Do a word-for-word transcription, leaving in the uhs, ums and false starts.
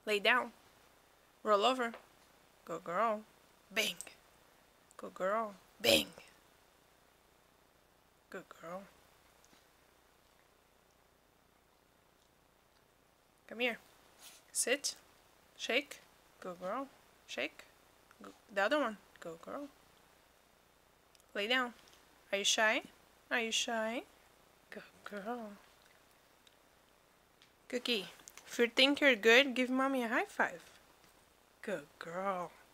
Lay down. Roll over. Good girl. Bang. Good girl. Bang. Good girl. Come here. Sit. Shake. Good girl. Shake. Go. The other one. Good girl. Lay down. Are you shy? Are you shy? Good girl. Cookie, if you think you're good, give mommy a high five. Good girl.